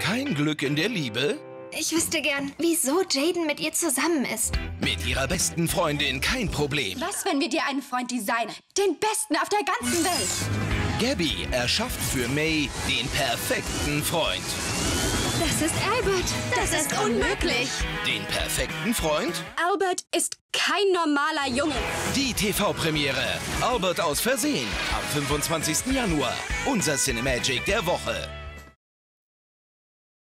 Kein Glück in der Liebe? Ich wüsste gern, wieso Jaden mit ihr zusammen ist. Mit ihrer besten Freundin kein Problem. Was, wenn wir dir einen Freund designen? Den besten auf der ganzen Welt. Gabby erschafft für May den perfekten Freund. Das ist Albert. Das ist unmöglich. Den perfekten Freund? Albert ist kein normaler Junge. Die TV-Premiere. Albert aus Versehen. Am 25. Januar. Unser Cinemagic der Woche.